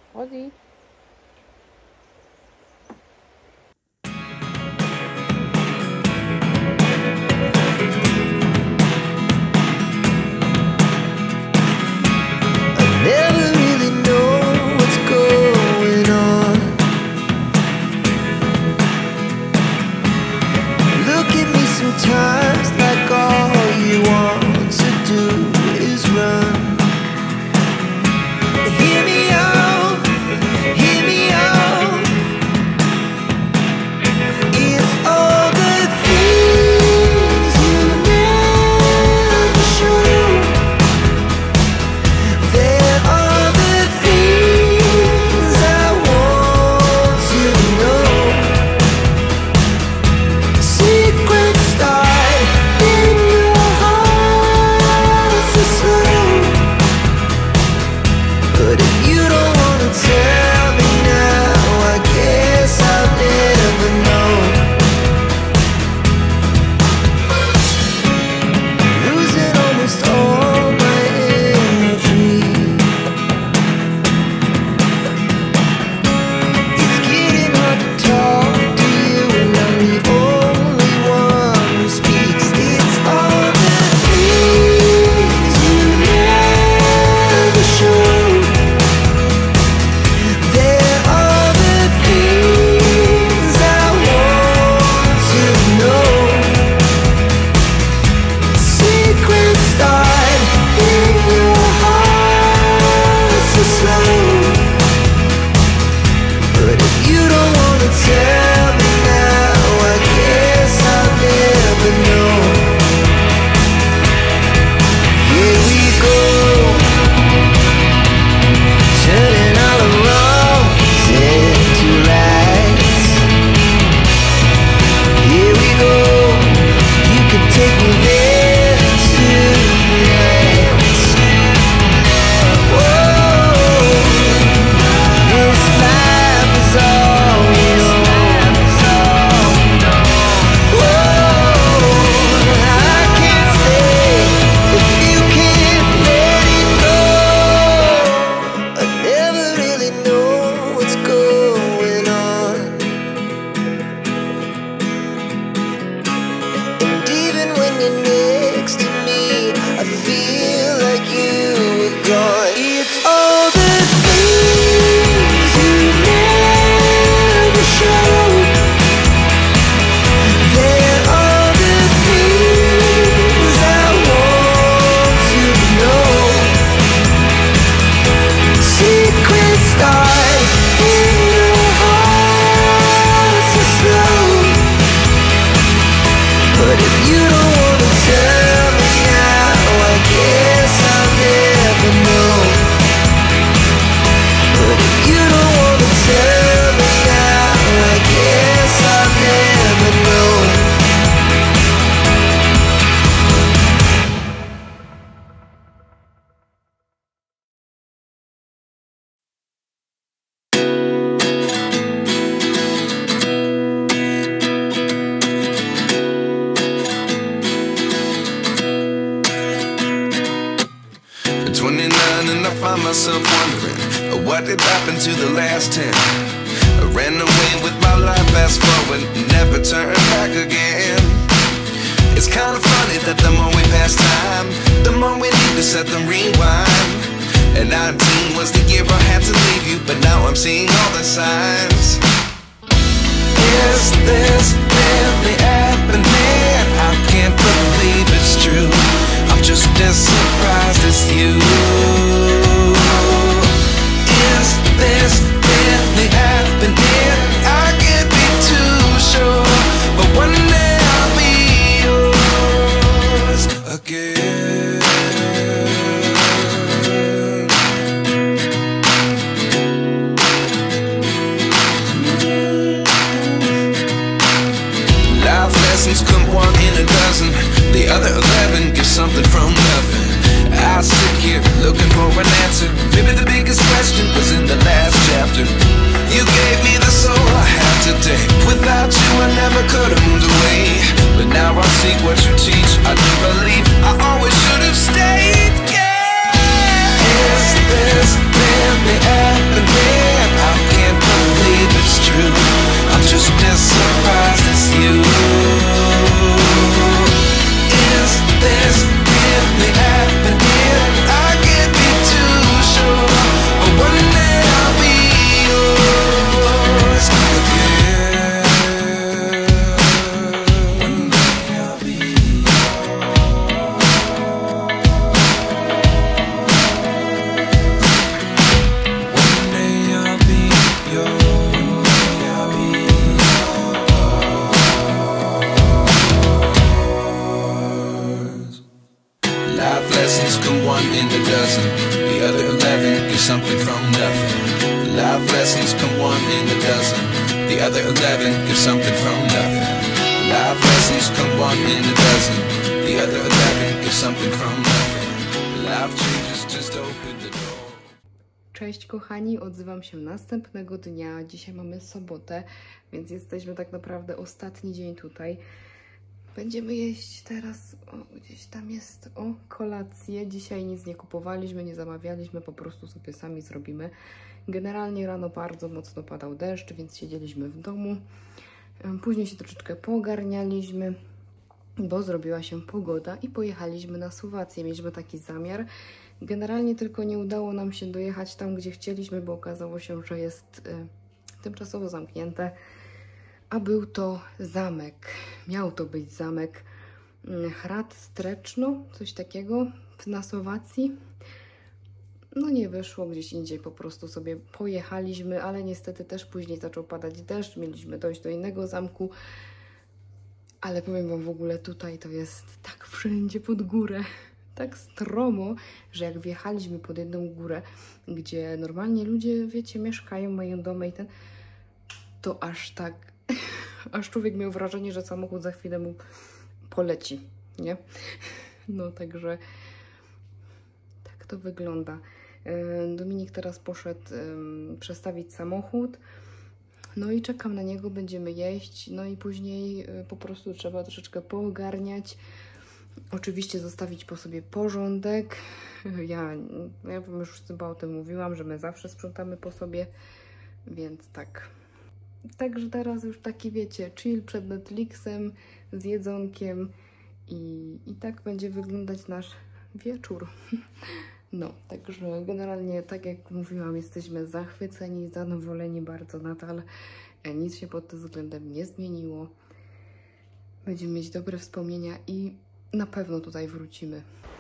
어디? Never really know what's going on. Look at me sometimes like all you want to do is run. Hear me out, hear me out. It's all the things you never show. There are the things I want to know. Secrets start in your heart so slow. But if you don't wanna tell me now, I guess I'll never know. Losing almost all my energy. It's getting hard to talk to you, and I'm the only one who speaks. It's all the things you never show. There are the things I want to know. Secrets start in your heart so slow. But if you don't wanna tell me now, I guess I'll never know. Here we go, turning all the wrongs into rights. Here we go, you can take me there tonight. Whoa, this life is all we know. Whoa, I can't stay if you can't let it go. I never really know what's going on. And even when you're next to me, I feel like you were gone. It's all the things you never show. There are the things I want to know. Secrets start in your heart so slow. But if you don't wanna tell me now, I guess I'll never know. But if you don't wanna tell me now, I guess I'll never know. At 29 and I find myself wondering what did happen to the last 10. I ran away with my life, fast forward, never turn back again. It's kind of funny that the more we pass time, the more we need to set them rewind. And 19 was the year I had to leave you, but now I'm seeing all the signs. Is this really happening? I can't believe it's true. I'm just as surprised as you. Is this really happening? I can't be too sure, but one day I'll be yours again. Life lessons come one in a dozen. The other 11 give something from nothing. I sit here looking for an answer. Maybe the biggest question was in the last chapter. You gave me the soul I have today. Without you I never could have moved away. But now I see what you teach. I do believe I always should have stayed. Yeah. Is this really happening? Life lessons come one in a dozen. The other 11 give something from nothing. Life lessons come one in a dozen. The other 11 give something from nothing. Life changes just open the door. Cześć kochani, odzywam się następnego dnia. Dzisiaj mamy sobotę, więc jesteśmy tak naprawdę ostatni dzień tutaj. Będziemy jeść teraz, gdzieś tam jest, kolację. Dzisiaj nic nie kupowaliśmy, nie zamawialiśmy, po prostu sobie sami zrobimy. Generalnie rano bardzo mocno padał deszcz, więc siedzieliśmy w domu. Później się troszeczkę poogarnialiśmy, bo zrobiła się pogoda i pojechaliśmy na Słowację. Mieliśmy taki zamiar. Generalnie tylko nie udało nam się dojechać tam, gdzie chcieliśmy, bo okazało się, że jest tymczasowo zamknięte. A był to zamek. Miał to być zamek Hrad Streczno, coś takiego na Słowacji. No nie wyszło, gdzieś indziej po prostu sobie pojechaliśmy, ale niestety też później zaczął padać deszcz. Mieliśmy dojść do innego zamku. Ale powiem wam, w ogóle tutaj to jest tak wszędzie pod górę, tak stromo, że jak wjechaliśmy pod jedną górę, gdzie normalnie ludzie, wiecie, mieszkają, mają domy i to aż tak, aż człowiek miał wrażenie, że samochód za chwilę mu poleci, nie? No także tak to wygląda. Dominik teraz poszedł przestawić samochód. No i czekam na niego, będziemy jeść, no i później po prostu trzeba troszeczkę poogarniać. Oczywiście zostawić po sobie porządek. Ja wam już chyba o tym mówiłam, że my zawsze sprzątamy po sobie, więc tak. Także teraz już taki, wiecie, chill przed Netflixem, z jedzonkiem i tak będzie wyglądać nasz wieczór. No, także generalnie, tak jak mówiłam, jesteśmy zachwyceni, zadowoleni bardzo nadal. Nic się pod tym względem nie zmieniło. Będziemy mieć dobre wspomnienia i na pewno tutaj wrócimy.